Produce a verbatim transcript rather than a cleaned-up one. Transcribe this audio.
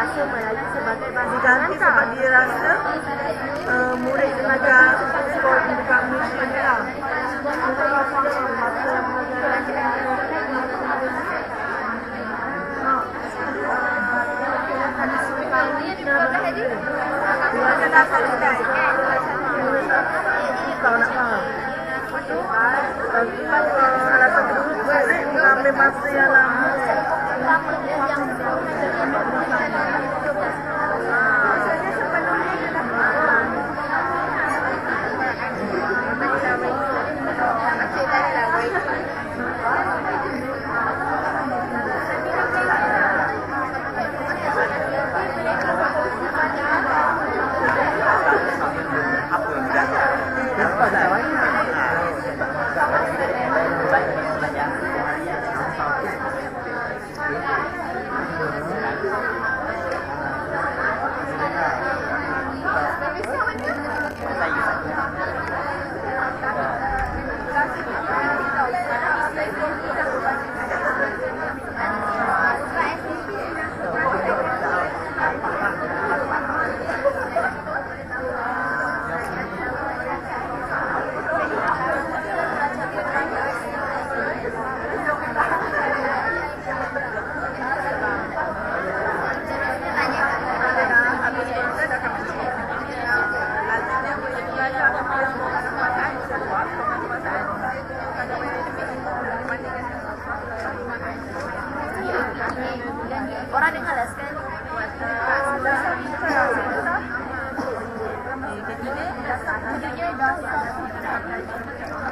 bahasa Melayu sebagai bahasa diganti sebab dia rasa uh, murid belajar sekolah dekat Malaysia ni lah. Kita rasa dia bahasa dia dah selesai. Kau nak faham? Tapi alasan kedua mengambil masa yang lama. Orang dengar lah sekarang. Ketiga, tujuhnya dah